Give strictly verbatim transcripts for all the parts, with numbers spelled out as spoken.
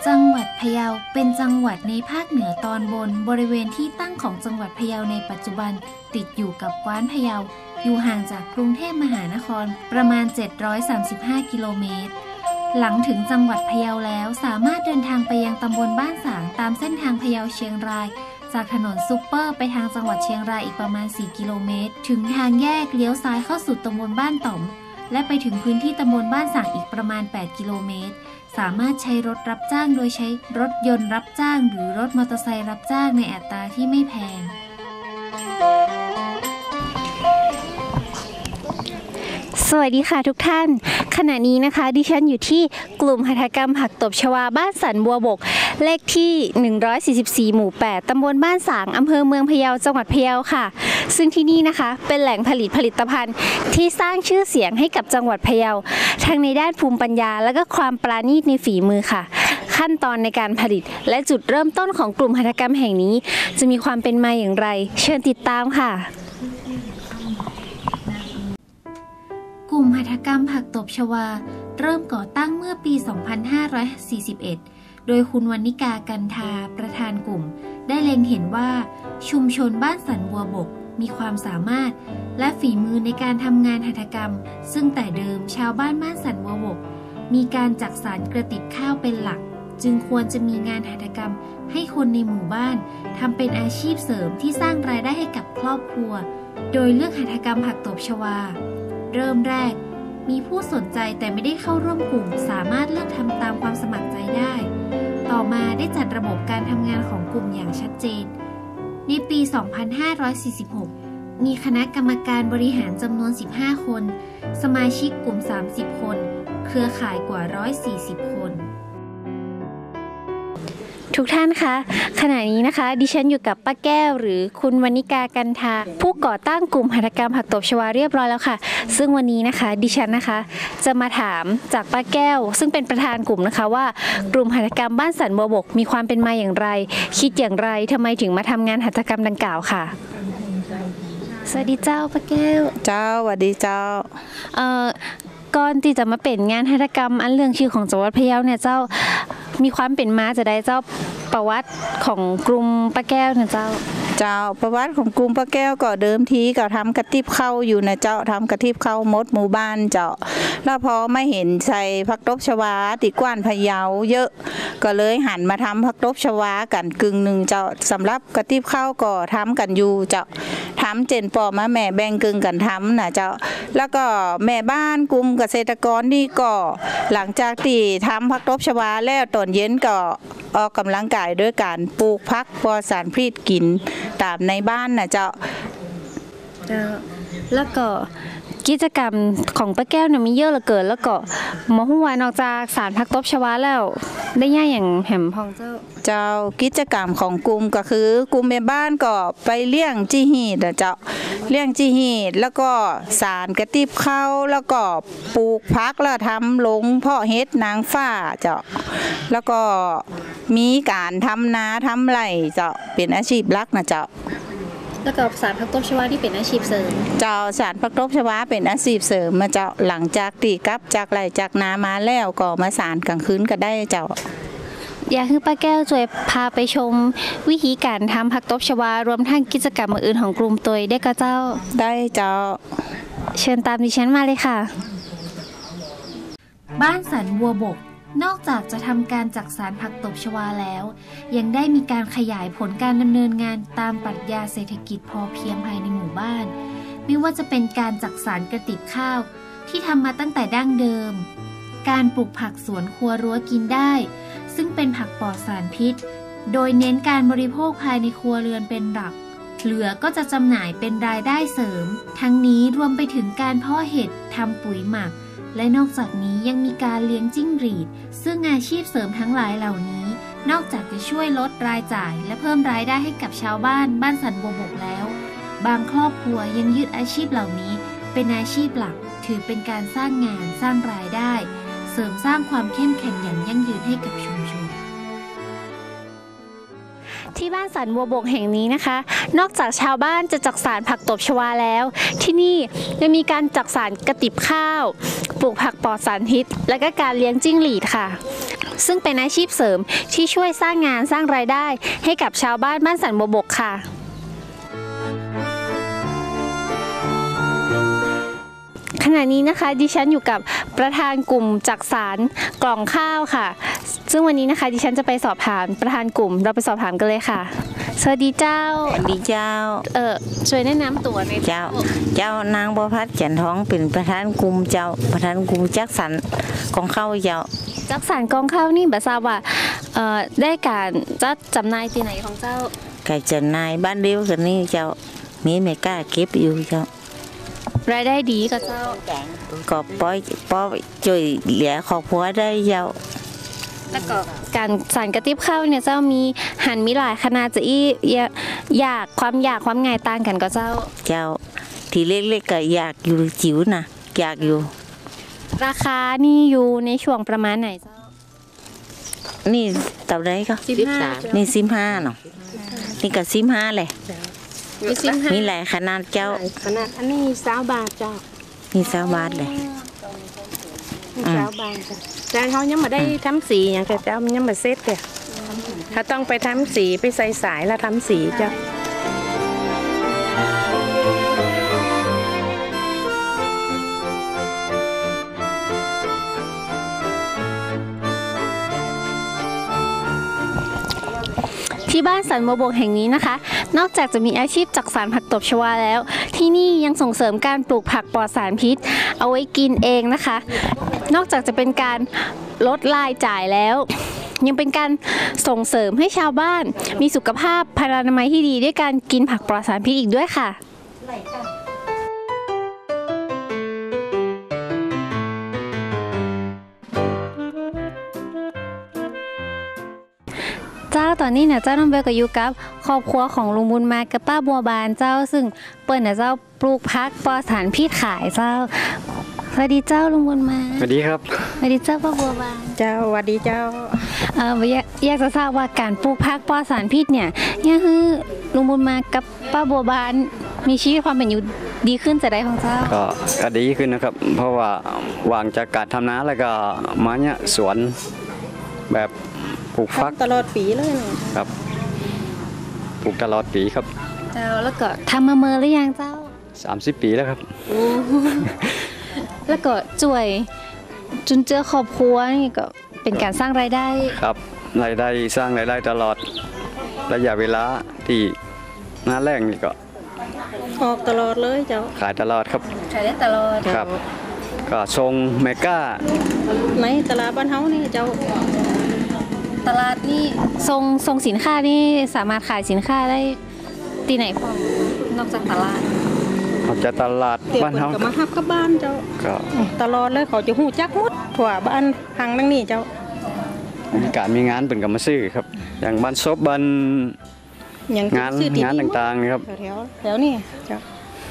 จังหวัดพะเยาเป็นจังหวัดในภาคเหนือตอนบนบริเวณที่ตั้งของจังหวัดพะเยาในปัจจุบันติดอยู่กับกว้านพะเยาอยู่ห่างจากกรุงเทพมหานครประมาณเจ็ดร้อยสามสิบห้ากิโลเมตรหลังถึงจังหวัดพะเยาแล้วสามารถเดินทางไปยังตำบลบ้านสางตามเส้นทางพะเยาเชียงรายจากถนนซุปเปอร์ไปทางจังหวัดเชียงรายอีกประมาณสี่กิโลเมตรถึงทางแยกเลี้ยวซ้ายเข้าสู่ตำบลบ้านต่อมและไปถึงพื้นที่ตำบลบ้านสางอีกประมาณแปดกิโลเมตรสามารถใช้รถรับจ้างโดยใช้รถยนต์รับจ้างหรือรถมอเตอร์ไซค์รับจ้างในอัตราที่ไม่แพงสวัสดีค่ะทุกท่านขณะนี้นะคะดิฉันอยู่ที่กลุ่มหัตถกรรมผักตบชวาบ้านสันบัวบกเลขที่หนึ่งร้อยสี่สิบสี่หมู่แปดตำบลบ้านสางอำเภอเมืองพะเยาจังหวัดพะเยาค่ะซึ่งที่นี่นะคะเป็นแหล่งผลิตผลิตภัณฑ์ที่สร้างชื่อเสียงให้กับจังหวัดพะเยาทั้งในด้านภูมิปัญญาและก็ความปราณีตในฝีมือค่ะขั้นตอนในการผลิตและจุดเริ่มต้นของกลุ่มหัตถกรรมแห่งนี้จะมีความเป็นมาอย่างไรเชิญติดตามค่ะกลุ่มหัตถกรรมผักตบชวาเริ่มก่อตั้งเมื่อปี สองพันห้าร้อยสี่สิบเอ็ด โดยคุณวรรณิกากันทาประธานกลุ่มได้เล็งเห็นว่าชุมชนบ้านสันบัวบกมีความสามารถและฝีมือในการทำงานหัตถกรรมซึ่งแต่เดิมชาวบ้านบ้านสันบัวบกมีการจักสานกระติบข้าวเป็นหลักจึงควรจะมีงานหัตถกรรมให้คนในหมู่บ้านทำเป็นอาชีพเสริมที่สร้างรายได้ให้กับครอบครัวโดยเลือกหัตถกรรมผักตบชวาเริ่มแรกมีผู้สนใจแต่ไม่ได้เข้าร่วมกลุ่มสามารถเลือกทำตามความสมัครใจได้ต่อมาได้จัดระบบการทำงานของกลุ่มอย่างชัดเจนในปี สองพันห้าร้อยสี่สิบหก มีคณะกรรมการบริหารจำนวน สิบห้า คนสมาชิกกลุ่ม สามสิบ คนเครือข่ายกว่า หนึ่งร้อยสี่สิบ คนทุกท่านคะขณะนี้นะคะดิฉันอยู่กับป้าแก้วหรือคุณวรรณิกากันทาผู้ก่อตั้งกลุ่มหัตถกรรมผักตบชวาเรียบร้อยแล้วค่ะซึ่งวันนี้นะคะดิฉันนะคะจะมาถามจากป้าแก้วซึ่งเป็นประธานกลุ่มนะคะว่ากลุ่มหัตถกรรมบ้านสันบัวบกมีความเป็นมาอย่างไรคิดอย่างไรทำไมถึงมาทำงานหัตถกรรมดังกล่าวค่ะสวัสดีเจ้าป้าแก้วเจ้าสวัสดีเจ้าเอ่อก่อนที่จะมาเป็นงานหัตถกรรมอันเรื่องชื่อของจังหวัดพะเยาเนี่ยเจ้ามีความเป็นมาจะได้เจ้าประวัติของกลุ่มป้าแก้วนะเจ้าเจ้าประวัติของกลุ่มป้าแก้วก็เดิมทีก็ทำกระติบข้าวอยู่นะเจ้าทำกระติบข้าวมดหมู่บ้านเจ้าแล้วพอไม่เห็นใส่ผักตบชวาติกว้านพะเยาเยอะก็เลยหันมาทำผักตบชวากันกึ่งหนึ่งเจ้าสำหรับกระติบข้าวก็ทำกันอยู่เจ้าทำเจนปอมาแม่แบ่งกึ่งกันทำนะเจ้าแล้วก็แม่บ้านกลุ่มเกษตรกรนี่ก็หลังจากที่ทำผักตบชวาแล้วตอนเย็นก็ออกกำลังกายด้วยการปลูกผักปลอดสารพิษกินตามในบ้านนะเจ้าแล้วก็กิจกรรมของป้าแก้วเนี่ยมีเยอะเหลือเกินแล้วก็หมอหัวนอกจากสารผักตบชวาแล้วได้ย่าอย่างแหมพองเจ้าเจ้ากิจกรรมของกลุ่มก็คือกลุ่มแม่บ้านก็ไปเลี้ยงจีฮีดเจ้าเลี้ยงจีฮีดแล้วก็สารกระติบข้าวแล้วก็ปลูกพักแล้วทำลงเพาะเฮ็ดนางฟ้าเจ้าแล้วก็มีการทำนาทำไร่เจ้าเป็นอาชีพหลักนะเจ้าแล้วก็สารผักตบชวาที่เป็นอาชีพเสริมเจ้าสารผักตบชวาเป็นอาชีพเสริมมาเจ้าหลังจากตีกับจากไร่จากนามาแล้วก็มาสารกลางคืนก็ได้เจ้าอยากให้ป้าแก้วช่วยพาไปชมวิธีการทำผักตบชวารวมทั้งกิจกรรมอื่นของกลุ่มตัวได้ก็เจ้าได้เจ้าเชิญตามดิฉันมาเลยค่ะบ้านสันบัวบกนอกจากจะทำการจักสานผักตบชวาแล้วยังได้มีการขยายผลการดำเนินงานตามปรัชญาเศรษฐกิจพอเพียงภายในหมู่บ้านไม่ว่าจะเป็นการจักสานกระติบข้าวที่ทำมาตั้งแต่ดั้งเดิมการปลูกผักสวนครัวรั้วกินได้ซึ่งเป็นผักปลอดสารพิษโดยเน้นการบริโภคภายในครัวเรือนเป็นหลักเหลือก็จะจำหน่ายเป็นรายได้เสริมทั้งนี้รวมไปถึงการเพาะเห็ดทำปุ๋ยหมักและนอกจากนี้ยังมีการเลี้ยงจิ้งหรีดซึ่งอาชีพเสริมทั้งหลายเหล่านี้นอกจากจะช่วยลดรายจ่ายและเพิ่มรายได้ให้กับชาวบ้านบ้านสันบัวบกแล้วบางครอบครัวยังยึดอาชีพเหล่านี้เป็นอาชีพหลักถือเป็นการสร้างงานสร้างรายได้เสริมสร้างความเข้มแข็งอย่างยั่งยืนให้กับชุมชนที่บ้านสันบัวบกแห่งนี้นะคะนอกจากชาวบ้านจะจักสานผักตบชวาแล้วที่นี่ยังมีการจักสานกระติบข้าวปลูกผักปลอดสารพิษและก็การเลี้ยงจิ้งหรีดค่ะซึ่งเป็นอาชีพเสริมที่ช่วยสร้างงานสร้างรายได้ให้กับชาวบ้านบ้านสันบัวบกค่ะขณะนี้นะคะดิฉันอยู่กับประธานกลุ่มจักสานกล่องข้าวค่ะซึ่งวันนี้นะคะดิฉันจะไปสอบถามประธานกลุ่มเราไปสอบถามกันเลยค่ะสวัสดีเจ้าสวัสดีเจ้าเออช่วยแนะนำตัวหน่อยเจ้าเจ้านางบัวพัดจันทองเป็นประธานกลุ่มเจ้าประธานกลุ่มจักสานกองข้าวเจ้าจักสานกองข้าวนี่แบบทราบว่าเอ่อได้การจัดจำหน่ายที่ไหนของเจ้าไก่จำหน่ายบ้านเดียวกันนี่เจ้ามีไม่กล้าเก็บอยู่เจ้ารายได้ดีก็เจ้าก็ป้อยป้อยช่วยเหลือครอบครัวได้เจ้าแล้วก็การสานกระติบข้าวเนี่ยเจ้ามีหั่นมีหลายขนาดจะอีอยากความอยากความง่ายต่างกันก็เจ้าเจ้าทีเล็กๆก็อยากอยู่จิ๋วนะอยากอยู่ราคานี่อยู่ในช่วงประมาณไหนเจ้านี่เท่าไรก็สิบห้านี่สิบห้าเนาะนี่ก็สิบห้าเลยมีหลายขนาดเจ้าขนาดอันนี้สามบาทเจ้านี่สามบาทเลยสามบาทแต่เขายังมาได้ทำสีอย่างแต่เจ้ายังมาเซ็ตเลยถ้าต้องไปทำสีไปใส่สายแล้วทำสีเจ้าที่บ้านสันบัวบกแห่งนี้นะคะนอกจากจะมีอาชีพจักสานผักตบชวาแล้วที่นี่ยังส่งเสริมการปลูกผักปลอดสารพิษเอาไว้กินเองนะคะนอกจากจะเป็นการลดรายจ่ายแล้วยังเป็นการส่งเสริมให้ชาวบ้านมีสุขภาพพลานามัยที่ดีด้วยการกินผักปลอดสารพิษอีกด้วยค่ะเจ้าตอนนี้เนี่ยเจ้าน้องเบลก็อยู่กับครอบครัวของลุงบุญมากับป้าบัวบานเจ้าซึ่งเปิ้ลเนี่ยเจ้าปลูกผักปลอดสารพิษขายเจ้าสวัสดีเจ้าลุงบุญมาสวัสดีครับสวัสดีเจ้าป้าบัวบานเจ้าสวัสดีเจ้าเอ่ออยากจะทราบว่าการปลูกผักปลอดสารพิษเนี่ยยังคือลุงบุญมากับป้าบัวบานมีชีวิตความเป็นอยู่ดีขึ้นจะได้ของเจ้าก็ก็ดีขึ้นนะครับเพราะว่าวางจากการทำนาแล้วก็มาเนี่ยสวนแบบปลูกฟักตลอดปีเลยครับปลูกตลอดปีครับเจ้าแล้วก็ทำมาเมื่อหรือยังเจ้าสามสิบปีแล้วครับแล้วก็ช่วยจุนเจือครอบครัวนี่ก็เป็นการสร้างรายได้ครับรายได้สร้างรายได้ตลอดระยะเวลาที่หน้าแรงนี่ก็ออกตลอดเลยเจ้าขายตลอดครับขายได้ตลอดครับก็ทรงเมก้าในตลาดบ้านเฮานี่เจ้าตลาดนี่ทรงทรงสินค้านี่สามารถขายสินค้าได้ที่ไหนพอนอกจากตลาดออกจากตลาดบ้านเฮาก็มาฮับกับบ้านเจ้าก็ตลอดเลยเขาจะหูจักหมดทั่วบ้านทางนั่งนี่เจ้ามีการมีงานเป็นกับมาซื้อครับอย่างบ้านซบบ้านงานงานต่างๆนะครับแถวแถวนี่เจ้า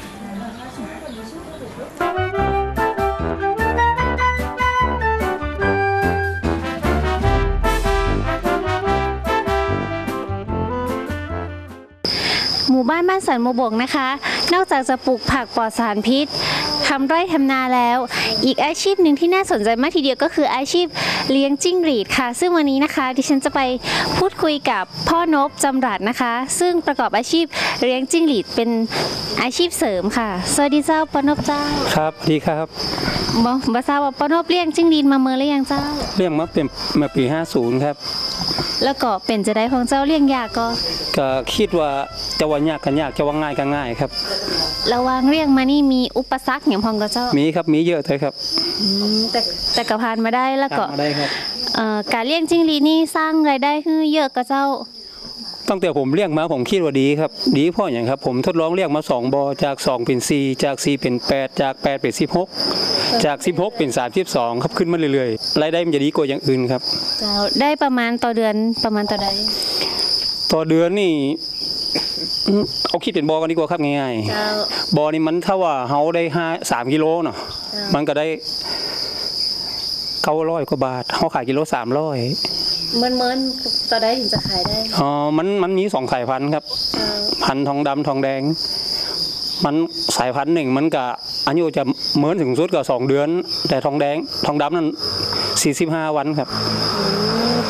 หมู่บ้านบ้านสันบัวบกนะคะนอกจากจะปลูกผักปลอดสารพิษทำไร่ทำนาแล้วอีกอาชีพหนึ่งที่น่าสนใจมากทีเดียวก็คืออาชีพเลี้ยงจิ้งหรีดค่ะซึ่งวันนี้นะคะดิฉันจะไปพูดคุยกับพ่อนพจำรัดนะคะซึ่งประกอบอาชีพเลี้ยงจิ้งหรีดเป็นอาชีพเสริมค่ะสวัสดีเจ้าพ่อนพเจ้าครับดีครับบอกภาษาว่าพ่อนพเลี้ยงจิ้งหรีดมาเมื่อหรือยังเจ้าเลี้ยงมาเป็นมาปีห้าสิบครับแล้วก็เป็นจะได้ของเจ้าเลี้ยงยากก็ก็คิดว่าจะว่ายากกันยากจะว่าง่ายกันง่ายครับระหว่างเลี้ยงมานี่มีอุปสรรคอย่างพองก็เจ้ามีครับมีเยอะเลยครับแต่แต่ก็ผ่านมาได้แล้วก็ได้ครับการเลี้ยงจิ้งหรีดนี่สร้างรายได้ให้เยอะก็เจ้าตั้งแต่ผมเลี้ยงมาผมคิดว่าดีครับดีเพราะอย่างครับผมทดลองเลี้ยงมาสองบ่อจากสองเป็นสี่จากสี่เป็นแปดจากแปดเป็นสิบหกจากสิบหกเป็นสามสิบสองครับขึ้นมาเรื่อยๆรายได้มันจะดีกว่าอย่างอื่นครับเจ้าได้ประมาณต่อเดือนประมาณต่อใดต่อเดือนนี่เอาคิดเป็นบ่อกันดีกว่าครับง่ายๆบ่อนี่มันถ้าว่าเฮาได้ห้าสามกิโลเนาะมันก็ได้เก้าร้อยกว่าบาทเฮาขายกิโลสามร้อยเมินเมินต่อได้ถึงจะขายได้อ๋อมันมันมีสองสายพันธุ์ครับพันธุ์ทองดำทองแดงมันสายพันธุ์หนึ่งมันก็อายุจะเมินถึงสุดก็สองเดือนแต่ทองแดงทองดำนั้นสี่สิบห้าวันครับ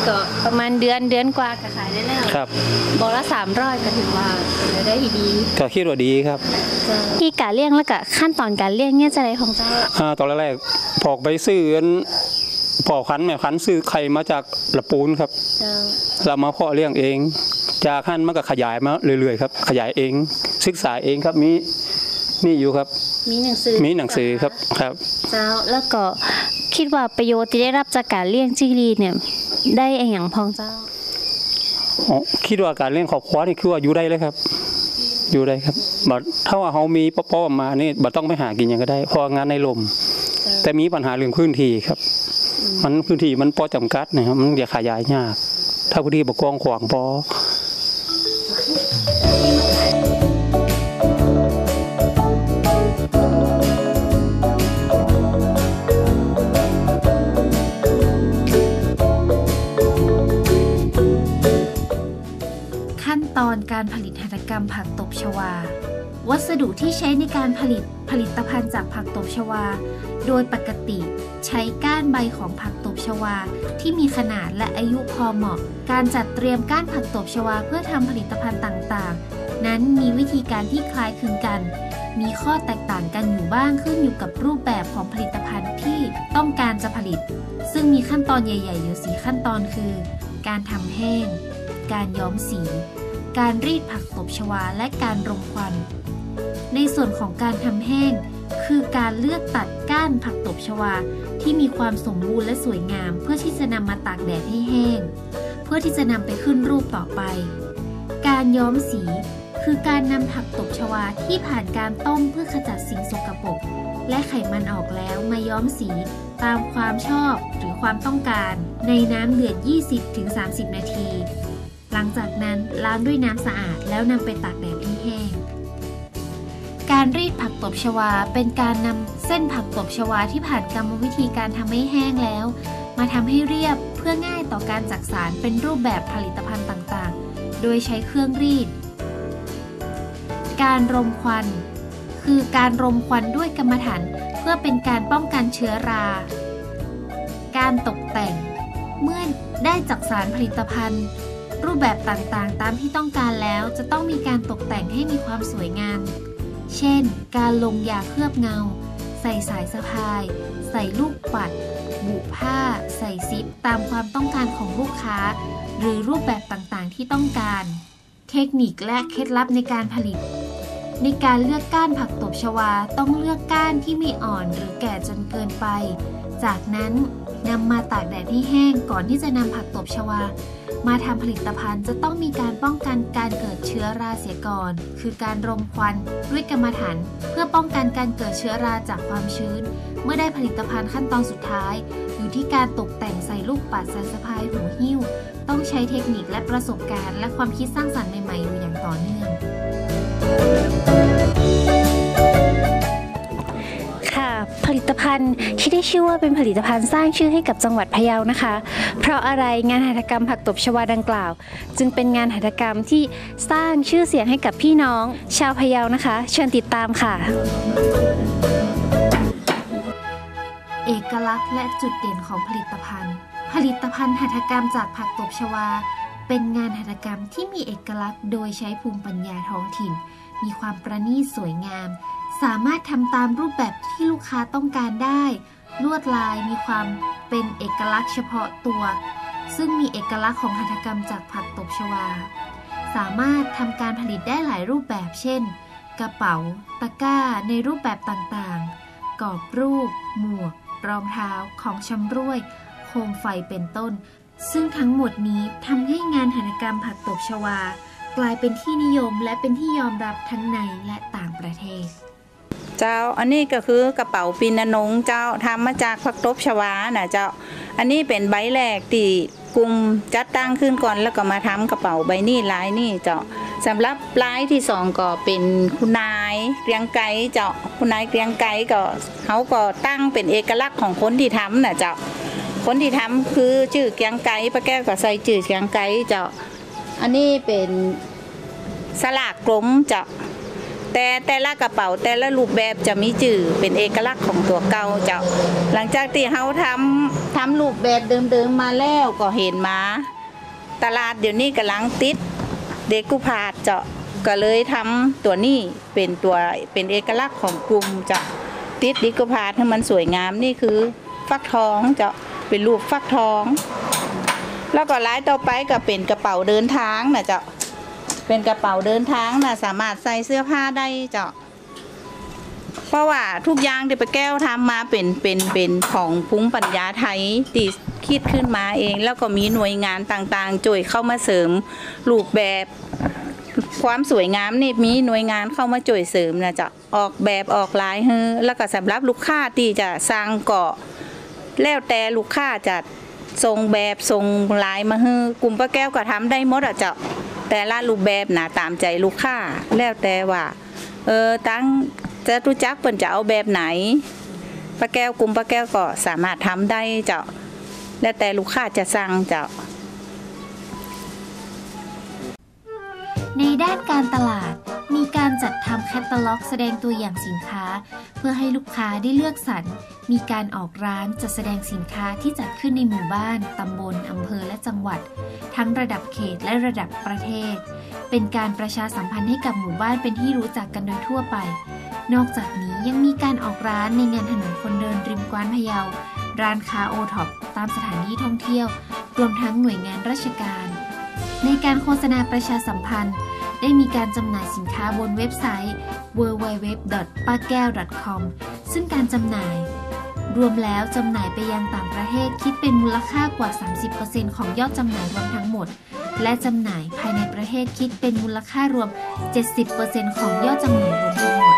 ก็ประมาณเดือนเดือนกว่าก็ขายได้แล้วครับบอกละสามร้อยก็ถือว่าได้ดีก็คิดว่าดีครับที่การเลี้ยงแล้วก็ขั้นตอนการเลี้ยงเนี่ยจะอะไรของเจ้าอ่าตอนแรกๆพอกไปซื้อพอคันแม่คันซื้อไข่มาจากละปูนครับเรามาเพาะเลี้ยงเองจากขั้นมันก็ขยายมาเรื่อยๆครับขยายเองศึกษาเองครับมีนี่อยู่ครับมีหนังสือมีหนังสือครับครับเจ้าแล้วก็คิดว่าประโยชน์ที่ได้รับจากการเลี้ยงจิ้งหรีดเนี่ยได้อย่างพองเจ้าอ๋อคิดว่าการเลี้ยงครอบครัวนี่คือว่าอยู่ได้เลยครับอยู่ได้ครับบัดถ้าว่าเขามีป๊อปมานี่บัดต้องไปหากินอย่างก็ได้พองานในลมแต่มีปัญหาเรื่องพื้นที่ครับมันพื้นที่มันพอจำกัดนะครับมันจะขยายยากถ้าพื้นที่บกว้างขวางพอขั้นตอนการผลิตหัตถกรรมผักตบชวาวัสดุที่ใช้ในการผลิตผลิตภัณฑ์จากผักตบชวาโดยปกติใช้ก้านใบของผักตบชวาที่มีขนาดและอายุพอเหมาะการจัดเตรียมก้านผักตบชวาเพื่อทำผลิตภัณฑ์ต่างๆนั้นมีวิธีการที่คล้ายคลึงกันมีข้อแตกต่างกันอยู่บ้างขึ้นอยู่กับรูปแบบของผลิตภัณฑ์ที่ต้องการจะผลิตซึ่งมีขั้นตอนใหญ่ๆอยู่สี่ขั้นตอนคือการทำแห้งการย้อมสีการรีดผักตบชวาและการรมควันในส่วนของการทำแห้งคือการเลือกตัดก้านผักตบชวาที่มีความสมบูรณ์และสวยงามเพื่อที่จะนำมาตากแดดให้แห้งเพื่อที่จะนำไปขึ้นรูปต่อไปการย้อมสีคือการนำผักตบชวาที่ผ่านการต้มเพื่อขจัดสิ่งสกปรกและไขมันออกแล้วมาย้อมสีตามความชอบหรือความต้องการในน้ำเดือด ยี่สิบถึงสามสิบ นาทีหลังจากนั้นล้างด้วยน้ำสะอาดแล้วนำไปตากแดดให้แห้งการรีดผักตบชวาเป็นการนำเส้นผักตบชวาที่ผ่านกรรมวิธีการทำให้แห้งแล้วมาทำให้เรียบเพื่อง่ายต่อการจักสานเป็นรูปแบบผลิตภัณฑ์ต่างๆโดยใช้เครื่องรีดการรมควันคือการรมควันด้วยกรรมฐานเพื่อเป็นการป้องกันเชื้อราการตกแต่งเมื่อได้จักสานผลิตภัณฑ์รูปแบบต่างๆตามที่ต้องการแล้วจะต้องมีการตกแต่งให้มีความสวยงามเช่นการลงยาเคลือบเงาใส่สายสะพายใส่ลูกปัดบุผ้าใส่ซิปตามความต้องการของลูกค้าหรือรูปแบบต่างๆที่ต้องการเทคนิคและเคล็ดลับในการผลิตในการเลือกก้านผักตบชวาต้องเลือกก้านที่ไม่อ่อนหรือแก่จนเกินไปจากนั้นนำมาตากแดดให้แห้งก่อนที่จะนำผักตบชวามาทำผลิตภัณฑ์จะต้องมีการป้องกันการเกิดเชื้อราเสียก่อนคือการรมควันด้วยกรรมฐานเพื่อป้องกันการเกิดเชื้อราจากความชื้นเมื่อได้ผลิตภัณฑ์ขั้นตอนสุดท้ายอยู่ที่การตกแต่งใส่ลูกปัดสายสะพายหูหิ้วต้องใช้เทคนิคและประสบการณ์และความคิดสร้างสรรค์ใหม่ๆอยู่อย่างต่อเนื่องค่ะผลิตภัณฑ์ที่ได้ชื่อว่าเป็นผลิตภัณฑ์สร้างชื่อให้กับจังหวัดพะเยานะคะเพราะอะไรงานหัตถกรรมผักตบชวาดังกล่าวจึงเป็นงานหัตถกรรมที่สร้างชื่อเสียงให้กับพี่น้องชาวพะเยานะคะเชิญติดตามค่ะเอกลักษณ์และจุดเด่นของผลิตภัณฑ์ผลิตภัณฑ์หัตถกรรมจากผักตบชวาเป็นงานหัตถกรรมที่มีเอกลักษณ์โดยใช้ภูมิปัญญาท้องถิ่นมีความประณีตสวยงามสามารถทำตามรูปแบบที่ลูกค้าต้องการได้ลวดลายมีความเป็นเอกลักษณ์เฉพาะตัวซึ่งมีเอกลักษณ์ของหัตถกรรมจากผักตบชวาสามารถทำการผลิตได้หลายรูปแบบเช่นกระเป๋าตะกร้าในรูปแบบต่างๆกรอบรูปหมวกรองเท้าของชำร่วยโคมไฟเป็นต้นซึ่งทั้งหมดนี้ทำให้งานหัตถกรรมผักตบชวากลายเป็นที่นิยมและเป็นที่ยอมรับทั้งในและต่างประเทศเจ้าอันนี้ก็คือกระเป๋าปีนนงเจ้าทำมาจากผักตบชวานะเจ้าอันนี้เป็นใบแรกที่กลุ่มจัดตั้งขึ้นก่อนแล้วก็มาทำกระเป๋าใบนี้ลายนี่เจ้าสำหรับลายที่สองก็เป็นคุณนายเกรียงไกรเจ้าคุณนายเกรียงไกรก็เขาก็ตั้งเป็นเอกลักษณ์ของคนที่ทำนะเจ้าคนที่ทำคือชื่อเกรียงไกรป้าแก้วก็ใส่ชื่อเกรียงไกรเจ้าอันนี้เป็นสลากกลมเจ้าแต่แต่ละกระเป๋าแต่ละรูปแบบจะมีจื่อเป็นเอกลักษณ์ของตัวเก่าเจ้าหลังจากที่เขาทำทำรูปแบบเดิมๆมาแล้วก็เห็นมาตลาดเดี๋ยวนี้กำลังติดเด็กกุพาดเจ้าก็เลยทำตัวนี้เป็นตัวเป็นเอกลักษณ์ของกลุ่มเจ้าติดเด็กกุพาดให้มันสวยงามนี่คือฟักทองเจ้าเป็นรูปฟักทองแล้วก็ลายต่อไปก็เป็นกระเป๋าเดินทางนะเจ้าเป็นกระเป๋าเดินทางนะสามารถใส่เสื้อผ้าได้เจ้าเพราะว่าทุกอย่างที่ป้าแก้วทำมาเป็นเป็นเป็นของภูมิปัญญาไทยที่คิดขึ้นมาเองแล้วก็มีหน่วยงานต่างๆช่วยเข้ามาเสริมรูปแบบความสวยงามนี่มีหน่วยงานเข้ามาช่วยเสริมนะจ๊ะออกแบบออกลายให้แล้วก็สำหรับลูกค้าที่จะสร้างเกาะแล้วแต่ลูกค้าจะทรงแบบทรงลายมาให้กลุ่มป้าแก้วก็ทำได้หมดอ่ะจ๊ะแต่ละรูปแบบนะตามใจลูกค้าแล้วแต่ว่าเออตั้งจะรู้จักเปิ่นจะเอาแบบไหนป้าแก้วกลุ่มป้าแก้วก็สามารถทำได้เจ้าแล้วแต่ลูกค้าจะสั่งเจ้าในด้านการตลาดมีการจัดทำแคตตาล็อกแสดงตัวอย่างสินค้าเพื่อให้ลูกค้าได้เลือกสรรมีการออกร้านจัดแสดงสินค้าที่จัดขึ้นในหมู่บ้านตำบลอำเภอและจังหวัดทั้งระดับเขตและระดับประเทศเป็นการประชาสัมพันธ์ให้กับหมู่บ้านเป็นที่รู้จักกันโดยทั่วไปนอกจากนี้ยังมีการออกร้านในงานถนนคนเดินริมกว้านพะเยาร้านค้าโอท็อปตามสถานที่ท่องเที่ยวรวมทั้งหน่วยงานราชการในการโฆษณาประชาสัมพันธ์ได้มีการจำหน่ายสินค้าบนเว็บไซต์ ดับเบิลยู ดับเบิลยู ดับเบิลยู ดอท ป้าแก้ว ดอท คอม ซึ่งการจำหน่ายรวมแล้วจำหน่ายไปยังต่างประเทศคิดเป็นมูลค่ากว่า สามสิบเปอร์เซ็นต์ ของยอดจำหน่ายรวมทั้งหมดและจำหน่ายภายในประเทศคิดเป็นมูลค่ารวม เจ็ดสิบเปอร์เซ็นต์ ของยอดจำหน่ายรวมทั้งหมด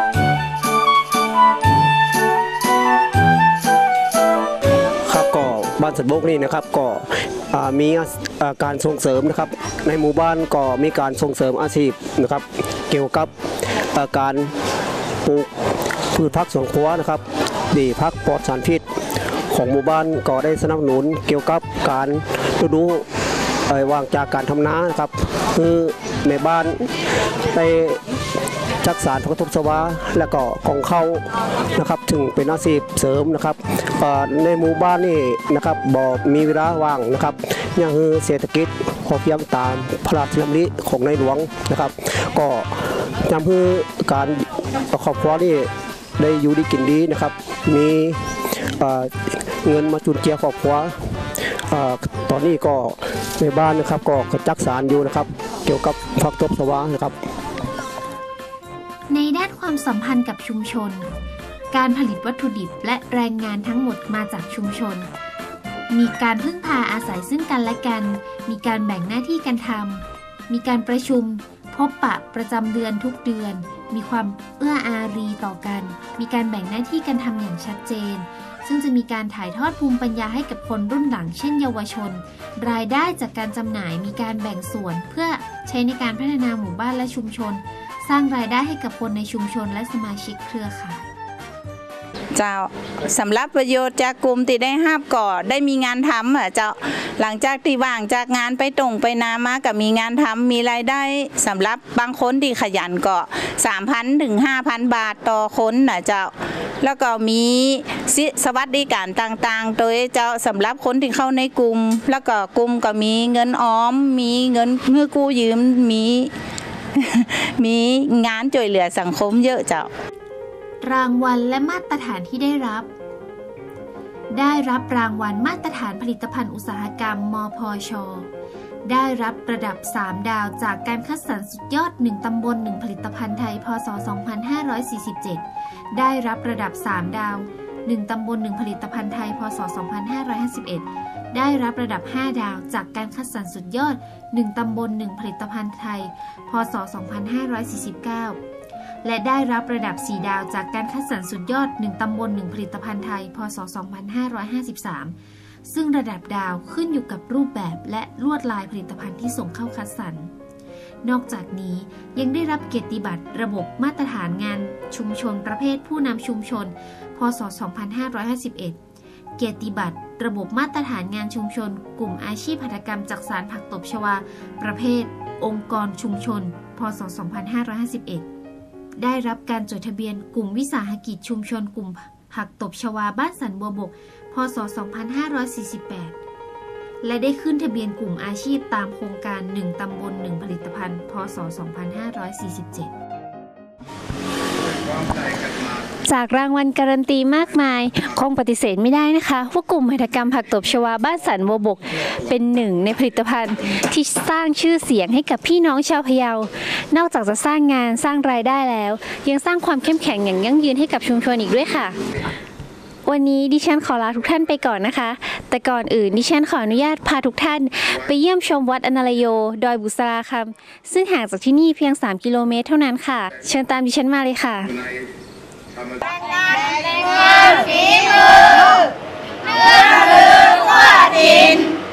ครับก็บ้านสันโบกนี่นะครับก็มีการส่งเสริมนะครับในหมู่บ้านก็มีการส่งเสริมอาชีพนะครับเกี่ยวกับการปลูกพืชผักสวนครัวนะครับดีผักปลอดสารพิษของหมู่บ้านก็ได้สนับสนุนเกี่ยวกับการดูวางจากการทำนานะครับคือในบ้านได้จักสารพักตบชวาและก็ของเข้านะครับถึงเป็นอาชีพเสริมนะครับในหมู่บ้านนี่นะครับบ่มีเวลาว่างนะครับยังคือเศรษฐกิจพอเพียงตามพระราชดำริของในหลวงนะครับก็จำคือการครอบครัวนี่ได้อยู่ดีกินดีนะครับมีเงินมาจุนเจือครอบครัวตอนนี้ก็ในบ้านนะครับก็กระจักสารอยู่นะครับเกี่ยวกับพักตบชวานะครับในด้านความสัมพันธ์กับชุมชนการผลิตวัตถุดิบและแรงงานทั้งหมดมาจากชุมชนมีการพึ่งพาอาศัยซึ่งกันและกันมีการแบ่งหน้าที่กันทำมีการประชุมพบปะประจำเดือนทุกเดือนมีความเอื้ออารีต่อกันมีการแบ่งหน้าที่กันทำอย่างชัดเจนซึ่งจะมีการถ่ายทอดภูมิปัญญาให้กับคนรุ่นหลังเช่นเยาวชนรายได้จากการจำหน่ายมีการแบ่งส่วนเพื่อใช้ในการพัฒนาหมู่บ้านและชุมชนสร้างรายได้ให้กับคนในชุมชนและสมาชิกเครือข่ายเจ้าสำหรับประโยชน์จากกลุ่มที่ได้ห้าบก่อได้มีงานทำอ่ะเจ้าหลังจากที่ว่างจากงานไปตรงไปนามากับมีงานทำมีรายได้สำหรับบางคนที่ขยันก็สามพันถึงห้าพันบาทต่อคนนะเจ้าแล้วก็มีสวัสดิการต่างๆโดยเจ้าสำหรับคนที่เข้าในกลุ่มแล้วก็กลุ่มก็มีเงินออมมีเงินเงื่อกู้ยืมมีมีงานช่วยเหลือสังคมเยอะเจ้ารางวัลและมาตรฐานที่ได้รับได้รับรางวัลมาตรฐานผลิตภัณฑ์อุตสาหกรรมมพช.ได้รับระดับสามดาวจากการคัดสรรสุดยอดหนึ่งตำบลหนึ่งผลิตภัณฑ์ไทยพ.ศ. สองพันห้าร้อยสี่สิบเจ็ดได้รับระดับสามดาวหนึ่งตำบลหนึ่งผลิตภัณฑ์ไทยพ.ศ. สองพันห้าร้อยห้าสิบเอ็ดได้รับระดับห้าดาวจากการคัดสรรสุดยอดหนึ่งตำบลหนึ่งผลิตภัณฑ์ไทยพ.ศ. สองพันห้าร้อยสี่สิบเก้าและได้รับระดับสี่ดาวจากการคัดสรรสุดยอดหนึ่งตำบลหนึ่งผลิตภัณฑ์ไทยพ.ศ. สองพันห้าร้อยห้าสิบสามซึ่งระดับดาวขึ้นอยู่กับรูปแบบและลวดลายผลิตภัณฑ์ที่ส่งเข้าคัดสรรนอกจากนี้ยังได้รับเกียรติบัตรระบบมาตรฐานงานชุมชนประเภทผู้นำชุมชนพ.ศ. สองพันห้าร้อยห้าสิบเอ็ดเกียรติบัตรระบบมาตรฐานงานชุมชนกลุ่มอาชีพหัตถกรรมจักสานผักตบชวาประเภทองค์กรชุมชนพ.ศ. สองพันห้าร้อยห้าสิบเอ็ดได้รับการจดทะเบียนกลุ่มวิสาหกิจชุมชนกลุ่มผักตบชวาบ้านสันบัวบกพ.ศ. สองพันห้าร้อยสี่สิบแปดและได้ขึ้นทะเบียนกลุ่มอาชีพตามโครงการหนึ่งตำบลหนึ่งผลิตภัณฑ์พ.ศ. สองพันห้าร้อยสี่สิบเจ็ดจากรางวัลการันตีมากมายคงปฏิเสธไม่ได้นะคะว่ากลุ่มหัตถกรรมผักตบชวาบ้านสันบัวบกเป็นหนึ่งในผลิตภัณฑ์ที่สร้างชื่อเสียงให้กับพี่น้องชาวพะเยานอกจากจะสร้างงานสร้างรายได้แล้วยังสร้างความเข้มแข็งอย่างยั่งยืนให้กับชุมชนอีกด้วยค่ะวันนี้ดิฉันขอลาทุกท่านไปก่อนนะคะแต่ก่อนอื่นดิฉันขออนุญาตพาทุกท่านไปเยี่ยมชมวัดอนาลโยดอยบุษราคำซึ่งห่างจากที่นี่เพียงสามกิโลเมตรเท่านั้นค่ะเชิญตามดิฉันมาเลยค่ะแรงงานแรงงานฝีมือเพื่อลืมว่าดิน